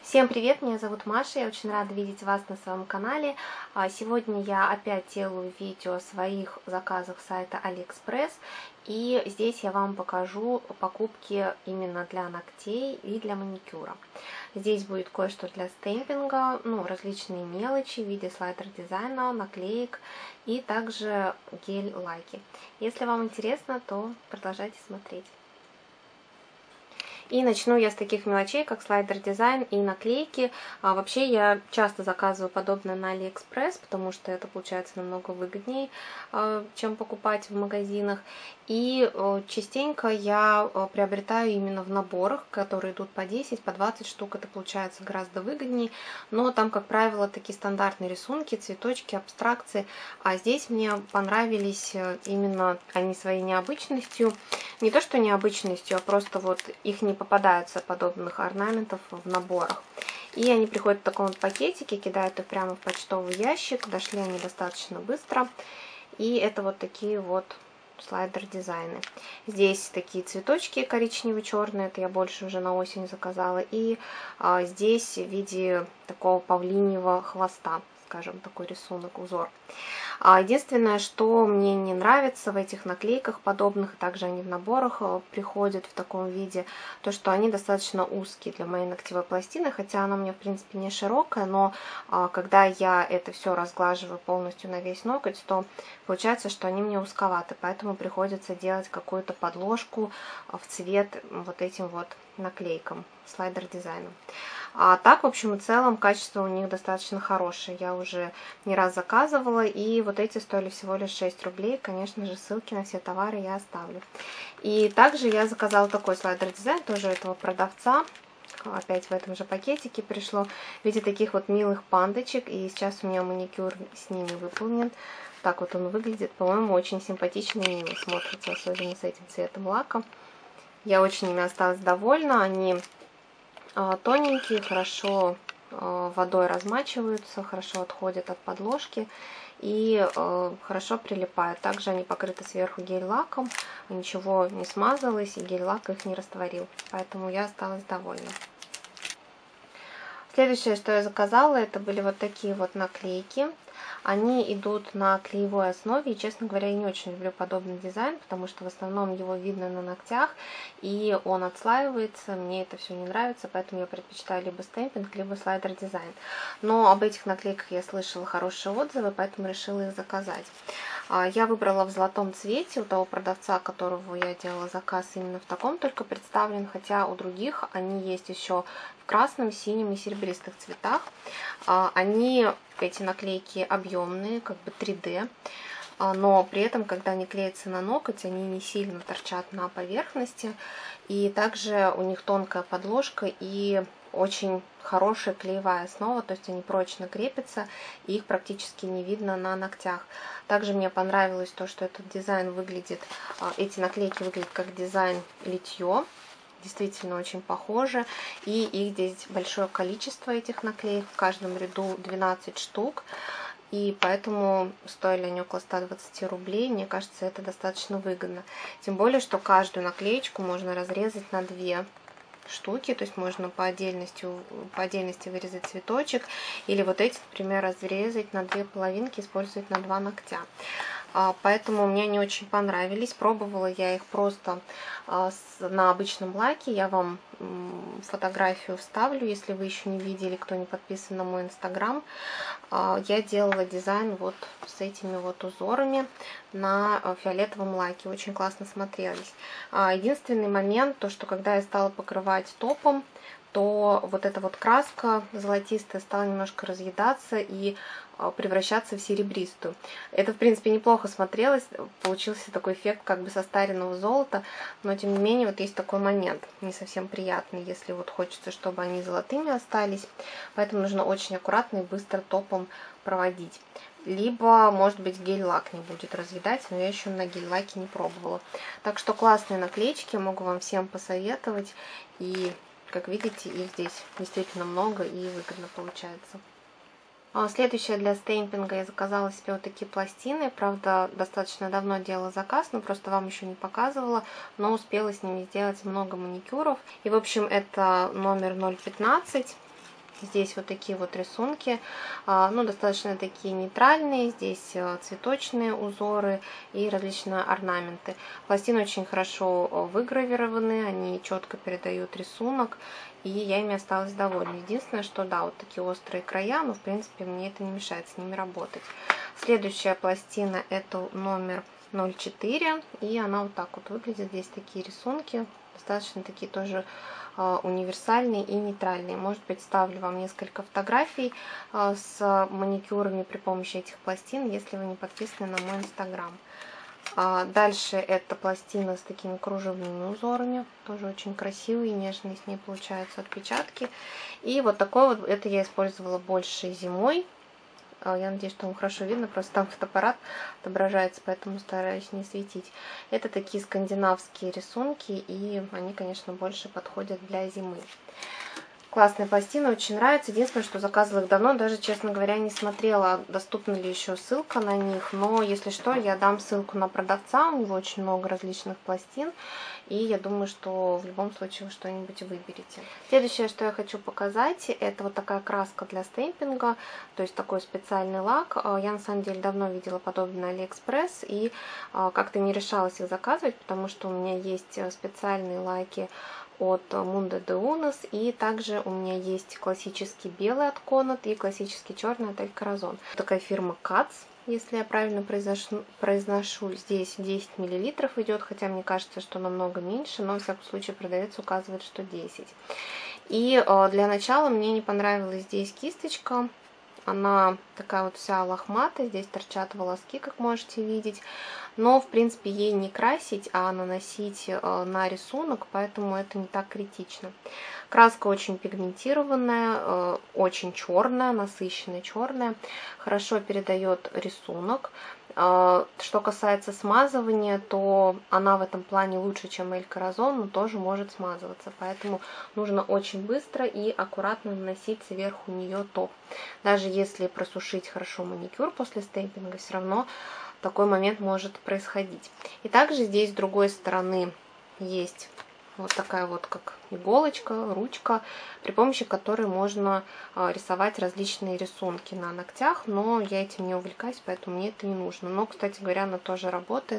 Всем привет, меня зовут Маша, я очень рада видеть вас на своем канале. Сегодня я опять делаю видео о своих заказах с сайта AliExpress, и здесь я вам покажу покупки именно для ногтей и для маникюра. Здесь будет кое-что для стемпинга, различные мелочи в виде слайдер-дизайна, наклеек и также гель-лаки. Если вам интересно, то продолжайте смотреть. И начну я с таких мелочей, как слайдер-дизайн и наклейки. Вообще я часто заказываю подобное на AliExpress, потому что это получается намного выгоднее, чем покупать в магазинах. И частенько я приобретаю именно в наборах, которые идут по 10, по 20 штук. Это получается гораздо выгоднее. Но там, как правило, такие стандартные рисунки, цветочки, абстракции. А здесь мне понравились именно они своей необычностью. Не то, что необычностью, а просто вот их не попадаются подобных орнаментов в наборах. И они приходят в таком вот пакетике, кидают их прямо в почтовый ящик. Дошли они достаточно быстро. И это вот такие вот слайдер-дизайны. Здесь такие цветочки коричнево-черные, это я больше уже на осень заказала. И здесь в виде такого павлиньего хвоста, скажем, такой рисунок, узор. Единственное, что мне не нравится в этих наклейках подобных, также они в наборах приходят в таком виде, то, что они достаточно узкие для моей ногтевой пластины, хотя она у меня, в принципе, не широкая, но когда я это все разглаживаю полностью на весь ноготь, то получается, что они мне узковаты, поэтому приходится делать какую-то подложку в цвет вот этим вот наклейкам, слайдер-дизайном. А так, в общем и целом, качество у них достаточно хорошее. Я уже не раз заказывала, и вот эти стоили всего лишь 6 рублей. Конечно же, ссылки на все товары я оставлю. И также я заказала такой слайдер-дизайн, тоже этого продавца. Опять в этом же пакетике пришло в виде таких вот милых пандочек. И сейчас у меня маникюр с ними выполнен. Так вот он выглядит. По-моему, очень симпатично и мило смотрится, особенно с этим цветом лака. Я очень ими осталась довольна. Они тоненькие, хорошо водой размачиваются, хорошо отходят от подложки и хорошо прилипают. Также они покрыты сверху гель-лаком, ничего не смазалось и гель-лак их не растворил, поэтому я осталась довольна. Следующее, что я заказала, это были вот такие вот наклейки. Они идут на клеевой основе, и, честно говоря, я не очень люблю подобный дизайн, потому что в основном его видно на ногтях, и он отслаивается, мне это все не нравится, поэтому я предпочитаю либо стемпинг, либо слайдер-дизайн. Но об этих наклейках я слышала хорошие отзывы, поэтому решила их заказать. Я выбрала в золотом цвете, у того продавца, которого я делала заказ, именно в таком только представлен, хотя у других они есть еще в красном, синем и серебристых цветах. Они, эти наклейки, объемные, как бы 3D, но при этом, когда они клеятся на ноготь, они не сильно торчат на поверхности, и также у них тонкая подложка и очень хорошая клеевая основа, то есть они прочно крепятся, и их практически не видно на ногтях. Также мне понравилось то, что этот дизайн выглядит, эти наклейки выглядят как дизайн литье, действительно очень похоже, и их здесь большое количество, этих наклеек, в каждом ряду 12 штук, и поэтому стоили они около 120 рублей, мне кажется, это достаточно выгодно. Тем более, что каждую наклеечку можно разрезать на 2 штуки, то есть можно по отдельности вырезать цветочек, или вот эти, например, разрезать на 2 половинки, использовать на 2 ногтя. Поэтому мне не очень понравились. Пробовала я их просто на обычном лаке. Я вам фотографию вставлю, если вы еще не видели, кто не подписан на мой инстаграм. Я делала дизайн вот с этими вот узорами на фиолетовом лаке. Очень классно смотрелись. Единственный момент, то что когда я стала покрывать топом, то вот эта вот краска золотистая стала немножко разъедаться и превращаться в серебристую. Это, в принципе, неплохо смотрелось, получился такой эффект как бы состаренного золота, но, тем не менее, вот есть такой момент, не совсем приятный, если вот хочется, чтобы они золотыми остались, поэтому нужно очень аккуратно и быстро топом проводить. Либо, может быть, гель-лак не будет разъедать, но я еще на гель-лаке не пробовала. Так что классные наклеечки, могу вам всем посоветовать, и, как видите, их здесь действительно много и выгодно получается. Следующее для стемпинга я заказала себе вот такие пластины. Правда, достаточно давно делала заказ, но просто вам еще не показывала. Но успела с ними сделать много маникюров. И, в общем, это номер 015. Здесь вот такие вот рисунки, ну, достаточно такие нейтральные. Здесь цветочные узоры и различные орнаменты. Пластины очень хорошо выгравированы, они четко передают рисунок, и я ими осталась довольна. Единственное, что да, вот такие острые края, но в принципе мне это не мешает с ними работать. Следующая пластина — это номер 04, и она вот так вот выглядит. Здесь такие рисунки, достаточно такие тоже универсальные и нейтральные. Может быть, ставлю вам несколько фотографий с маникюрами при помощи этих пластин, если вы не подписаны на мой инстаграм. Дальше это пластина с такими кружевными узорами, тоже очень красивые, нежные с ней получаются отпечатки. И вот такой вот, это я использовала больше зимой. Я надеюсь, что вам хорошо видно, просто там фотоаппарат отображается, поэтому стараюсь не светить. Это такие скандинавские рисунки, и они, конечно, больше подходят для зимы. Классная пластина, очень нравится. Единственное, что заказывала их давно, даже, честно говоря, не смотрела, доступна ли еще ссылка на них. Но, если что, я дам ссылку на продавца, у него очень много различных пластин. И я думаю, что в любом случае вы что-нибудь выберете. Следующее, что я хочу показать, это вот такая краска для стемпинга, то есть такой специальный лак. Я, на самом деле, давно видела подобное на Алиэкспресс и как-то не решалась их заказывать, потому что у меня есть специальные лаки от Mundo de Unos, и также у меня есть классический белый от Conad и классический черный от El Corazon. Такая фирма Katz, если я правильно произношу. Здесь 10 мл идет, хотя мне кажется, что намного меньше, но, во всяком случае, продавец указывает, что 10. И для начала мне не понравилась здесь кисточка. Она такая вот вся лохматая, здесь торчат волоски, как можете видеть. Но, в принципе, ей не красить, а наносить на рисунок, поэтому это не так критично. Краска очень пигментированная, очень черная, насыщенная черная, хорошо передает рисунок. Что касается смазывания, то она в этом плане лучше, чем El Corazon, но тоже может смазываться. Поэтому нужно очень быстро и аккуратно наносить сверху нее топ. Даже если просушить хорошо маникюр после стемпинга, все равно такой момент может происходить. И также здесь с другой стороны есть вот такая вот как иголочка, ручка, при помощи которой можно рисовать различные рисунки на ногтях, но я этим не увлекаюсь, поэтому мне это не нужно. Но, кстати говоря, она тоже работает,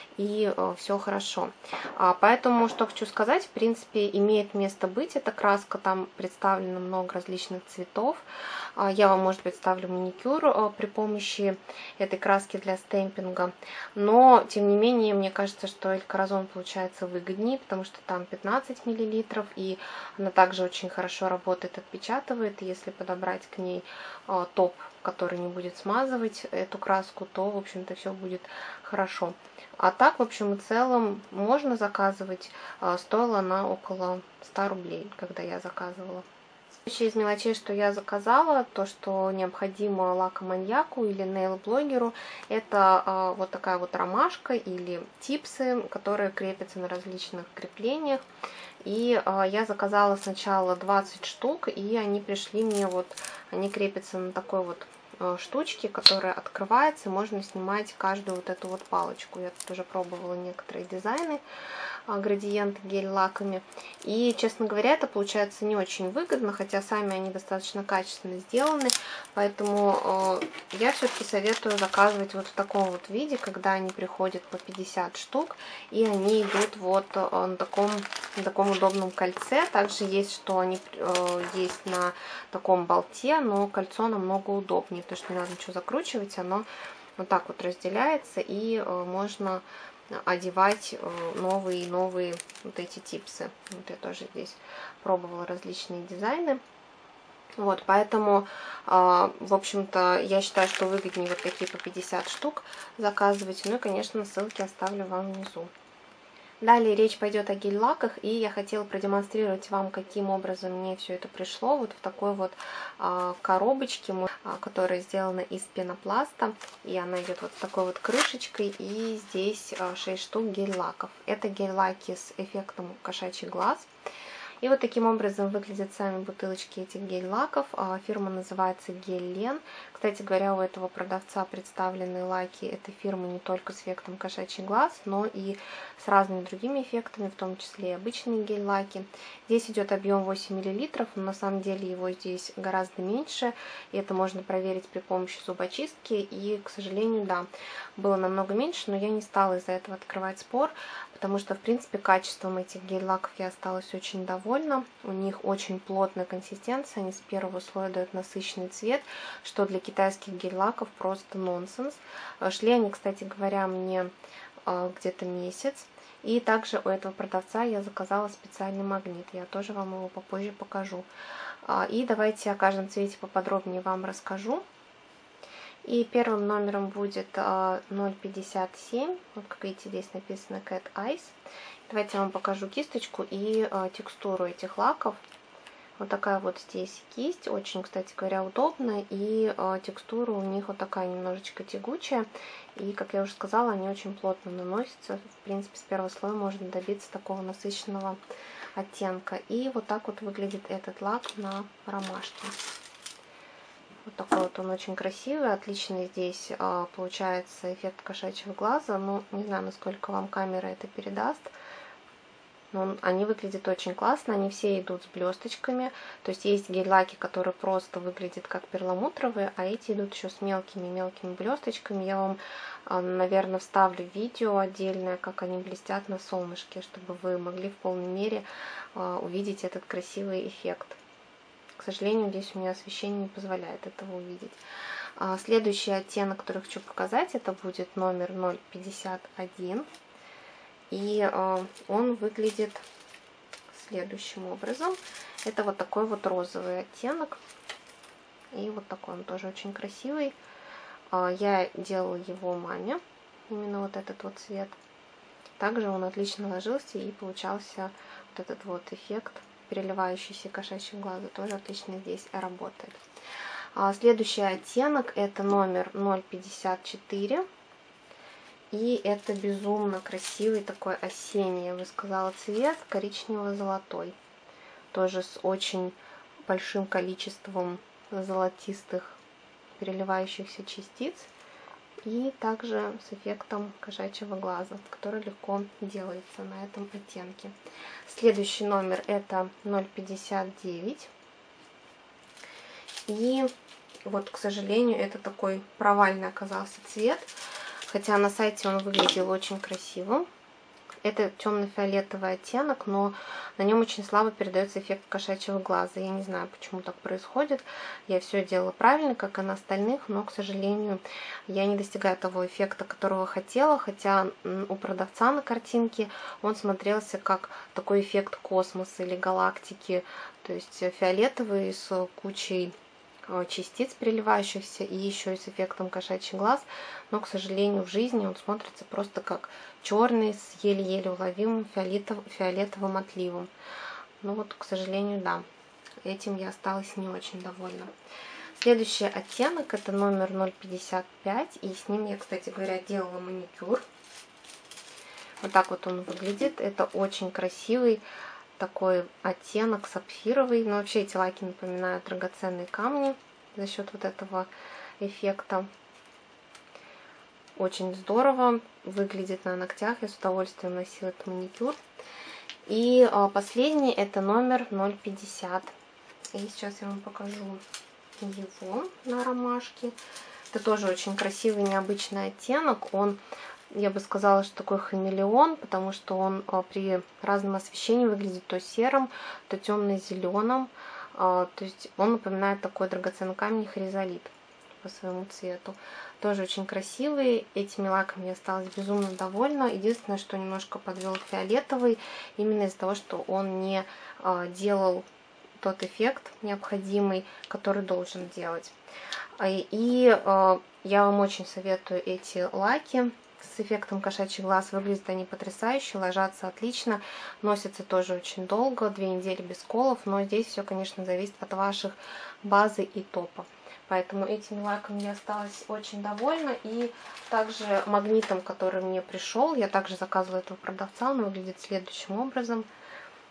и все хорошо. Поэтому, что хочу сказать, в принципе, имеет место быть эта краска, там представлено много различных цветов. Я вам, может быть, ставлю маникюр при помощи этой краски для стемпинга, но, тем не менее, мне кажется, что El Corazon получается выгоднее, потому что там 15 мл, и она также очень хорошо работает, отпечатывает. Если подобрать к ней топ, который не будет смазывать эту краску, то, в общем-то, все будет хорошо. А так, в общем и целом, можно заказывать. Стоила она около 100 рублей, когда я заказывала. Следующее из мелочей, что я заказала, то, что необходимо лакоманьяку или нейл-блогеру, это вот такая вот ромашка или типсы, которые крепятся на различных креплениях. И я заказала сначала 20 штук, и они пришли мне вот, они крепятся на такой вот штучки, которая открывается, и можно снимать каждую вот эту вот палочку. Я тут уже пробовала некоторые дизайны, градиенты гель-лаками. И, честно говоря, это получается не очень выгодно, хотя сами они достаточно качественно сделаны. Поэтому я все-таки советую заказывать вот в таком вот виде, когда они приходят по 50 штук, и они идут вот на таком удобном кольце. Также есть, что они есть на таком болте, но кольцо намного удобнее, потому что не надо ничего закручивать, оно вот так вот разделяется, и можно одевать новые и новые вот эти типсы. Вот я тоже здесь пробовала различные дизайны. Вот, поэтому, в общем-то, я считаю, что выгоднее вот такие по 50 штук заказывать. Ну и, конечно, ссылки оставлю вам внизу. Далее речь пойдет о гель-лаках, и я хотела продемонстрировать вам, каким образом мне все это пришло. Вот в такой вот коробочке, которая сделана из пенопласта, и она идет вот с такой вот крышечкой, и здесь 6 штук гель-лаков. Это гель-лаки с эффектом кошачий глаз. И вот таким образом выглядят сами бутылочки этих гель-лаков. Фирма называется Гель-Лен. Кстати говоря, у этого продавца представлены лаки этой фирмы не только с эффектом кошачий глаз, но и с разными другими эффектами, в том числе и обычные гель-лаки. Здесь идет объем 8 мл, но на самом деле его здесь гораздо меньше. И это можно проверить при помощи зубочистки. И, к сожалению, да, было намного меньше, но я не стала из-за этого открывать спор, потому что, в принципе, качеством этих гель-лаков я осталась очень довольна. У них очень плотная консистенция, они с первого слоя дают насыщенный цвет, что для китайских гель-лаков просто нонсенс. Шли они, кстати говоря, мне где-то месяц. И также у этого продавца я заказала специальный магнит, я тоже вам его попозже покажу. И давайте о каждом цвете поподробнее вам расскажу. И первым номером будет 0,57. Вот как видите, здесь написано Cat Eyes. Давайте я вам покажу кисточку и текстуру этих лаков. Вот такая вот здесь кисть. Очень, кстати говоря, удобная. И текстура у них вот такая немножечко тягучая. И, как я уже сказала, они очень плотно наносятся. В принципе, с первого слоя можно добиться такого насыщенного оттенка. И вот так вот выглядит этот лак на ромашке. Вот такой вот он очень красивый, отличный здесь получается эффект кошачьего глаза. Но не знаю, насколько вам камера это передаст. Но они выглядят очень классно, они все идут с блесточками. То есть есть гель-лаки, которые просто выглядят как перламутровые, а эти идут еще с мелкими-мелкими блесточками. Я вам, наверное, вставлю видео отдельное, как они блестят на солнышке, чтобы вы могли в полной мере увидеть этот красивый эффект. К сожалению, здесь у меня освещение не позволяет этого увидеть. Следующий оттенок, который хочу показать, это будет номер 0,51. И он выглядит следующим образом. Это вот такой вот розовый оттенок. И вот такой он тоже очень красивый. Я делала его маме, именно вот этот вот цвет. Также он отлично ложился и получался вот этот вот эффект переливающийся кошачьего глаза. Тоже отлично здесь работает. Следующий оттенок это номер 0,54. И это безумно красивый такой осенний, я бы сказала, цвет, коричнево-золотой. Тоже с очень большим количеством золотистых переливающихся частиц. И также с эффектом кошачьего глаза, который легко делается на этом оттенке. Следующий номер это 0,59. И вот, к сожалению, это такой провальный оказался цвет. Хотя на сайте он выглядел очень красивым. Это темно-фиолетовый оттенок, но на нем очень слабо передается эффект кошачьего глаза. Я не знаю, почему так происходит. Я все делала правильно, как и на остальных, но, к сожалению, я не достигаю того эффекта, которого хотела. Хотя у продавца на картинке он смотрелся как такой эффект космоса или галактики. То есть фиолетовый с кучей частиц переливающихся и еще и с эффектом кошачий глаз, но, к сожалению, в жизни он смотрится просто как черный с еле-еле уловимым фиолетовым отливом. Ну вот, к сожалению, да, этим я осталась не очень довольна. Следующий оттенок это номер 0,55, и с ним я, кстати говоря, делала маникюр. Вот так вот он выглядит. Это очень красивый такой оттенок сапфировый. Но вообще эти лаки напоминают драгоценные камни за счет вот этого эффекта. Очень здорово выглядит на ногтях. Я с удовольствием носила этот маникюр. И последний это номер 0,50. И сейчас я вам покажу его на ромашке. Это тоже очень красивый, необычный оттенок. Он, я бы сказала, что такой хамелеон, потому что он при разном освещении выглядит то серым, то темно-зеленым. То есть он напоминает такой драгоценный камень хризолит по своему цвету. Тоже очень красивый. Этими лаками я осталась безумно довольна. Единственное, что немножко подвел фиолетовый, именно из-за того, что он не делал тот эффект необходимый, который должен делать. И я вам очень советую эти лаки с эффектом кошачий глаз. Выглядят они потрясающе, ложатся отлично, носятся тоже очень долго, 2 недели без колов, но здесь все, конечно, зависит от ваших базы и топа. Поэтому этими лаками я осталась очень довольна. И также магнитом, который мне пришел, я также заказывала этого продавца, он выглядит следующим образом.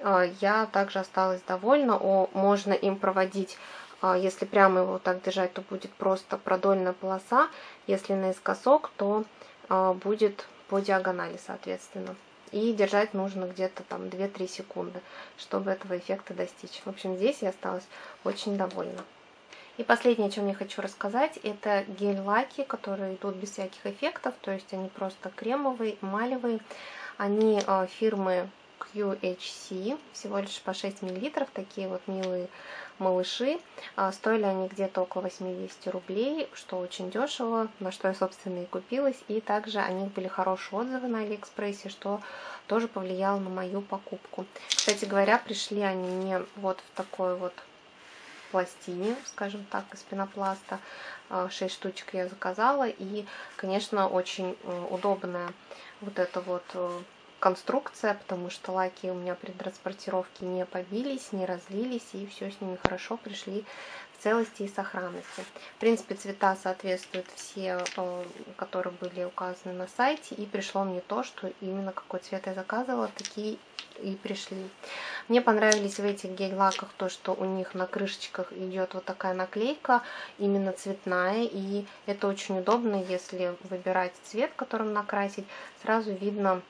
я также осталась довольна. Можно им проводить, если прямо его так держать, то будет просто продольная полоса. Если наискосок, то будет по диагонали, соответственно. И держать нужно где-то там 2-3 секунды, чтобы этого эффекта достичь. В общем, здесь я осталась очень довольна. И последнее, о чем я хочу рассказать, это гель-лаки, которые идут без всяких эффектов, то есть они просто кремовые, эмалевые. Они фирмы QHC, всего лишь по 6 мл, такие вот милые малыши. Стоили они где-то около 80 рублей, что очень дешево, на что я, собственно, и купилась. И также о них были хорошие отзывы на Алиэкспрессе, что тоже повлияло на мою покупку. Кстати говоря, пришли они мне вот в такой вот пластине, скажем так, из пенопласта. 6 штучек я заказала. И, конечно, очень удобная вот эта вот конструкция, потому что лаки у меня при транспортировке не побились, не разлились, и все с ними хорошо пришли в целости и сохранности. В принципе, цвета соответствуют все, которые были указаны на сайте, и пришло мне то, что именно какой цвет я заказывала, такие и пришли. Мне понравились в этих гель-лаках то, что у них на крышечках идет вот такая наклейка, именно цветная, и это очень удобно, если выбирать цвет, которым накрасить, сразу видно,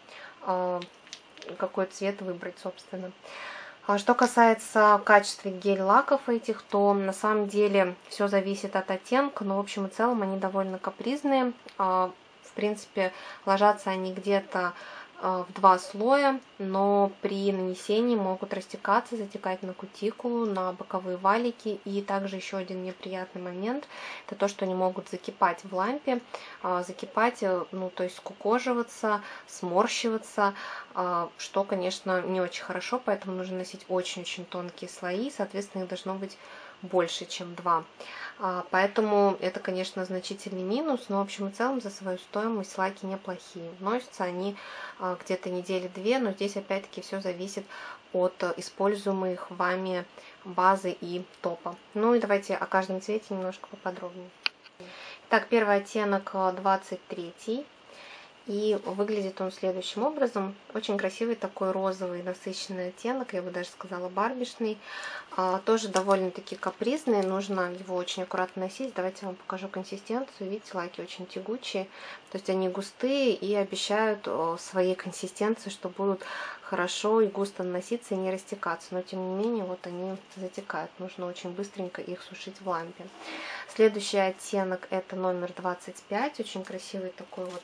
какой цвет выбрать, собственно. Что касается качества гель-лаков этих, то на самом деле все зависит от оттенка, но в общем и целом они довольно капризные. В принципе, ложатся они где-то в 2 слоя, но при нанесении могут растекаться, затекать на кутикулу, на боковые валики. И также еще один неприятный момент, это то, что они могут закипать в лампе, закипать, ну то есть скукоживаться, сморщиваться, что, конечно, не очень хорошо, поэтому нужно носить очень-очень тонкие слои, соответственно, их должно быть больше, чем 2. Поэтому это, конечно, значительный минус, но в общем и целом за свою стоимость лаки неплохие. Носятся они где-то недели-2, но здесь опять-таки все зависит от используемых вами базы и топа. Ну и давайте о каждом цвете немножко поподробнее. Так, первый оттенок 23. И выглядит он следующим образом. Очень красивый такой розовый насыщенный оттенок, я бы даже сказала барбишный. Тоже довольно-таки капризный, нужно его очень аккуратно носить. Давайте я вам покажу консистенцию. Видите, лаки очень тягучие, то есть они густые и обещают своей консистенции, что будут хорошо и густо наноситься и не растекаться. Но тем не менее, вот они затекают. Нужно очень быстренько их сушить в лампе. Следующий оттенок это номер 25. Очень красивый такой вот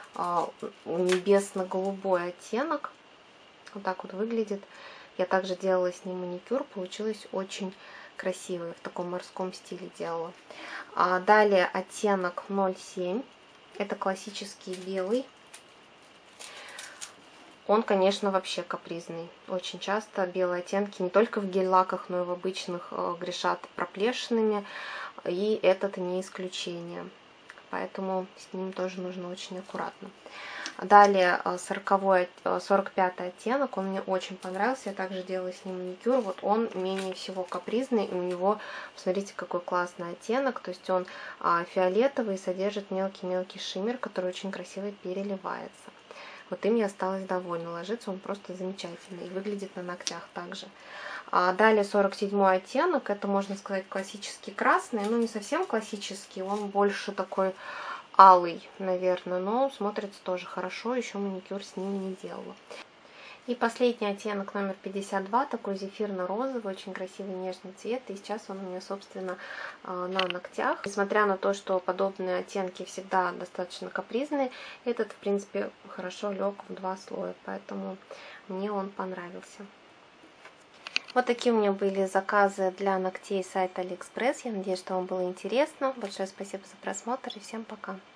небесно-голубой оттенок. Вот так вот выглядит. Я также делала с ним маникюр. Получилось очень красивый. В таком морском стиле делала. Далее оттенок 07. Это классический белый. Он, конечно, вообще капризный. Очень часто белые оттенки не только в гель-лаках, но и в обычных грешат проплешинами. И этот не исключение. Поэтому с ним тоже нужно очень аккуратно. Далее 45 оттенок, он мне очень понравился, я также делала с ним маникюр, вот он менее всего капризный, и у него, посмотрите, какой классный оттенок, то есть он фиолетовый, содержит мелкий-мелкий шиммер, который очень красиво переливается. Вот им я осталась довольна, ложится он просто замечательно и выглядит на ногтях также. Далее 47 оттенок, это, можно сказать, классический красный, ну не совсем классический, он больше такой алый, наверное, но смотрится тоже хорошо, еще маникюр с ним не делала. И последний оттенок номер 52, такой зефирно-розовый, очень красивый нежный цвет, и сейчас он у меня, собственно, на ногтях. Несмотря на то, что подобные оттенки всегда достаточно капризные, этот, в принципе, хорошо лег в 2 слоя, поэтому мне он понравился. Вот такие у меня были заказы для ногтей сайта Алиэкспресс. Я надеюсь, что вам было интересно. Большое спасибо за просмотр и всем пока.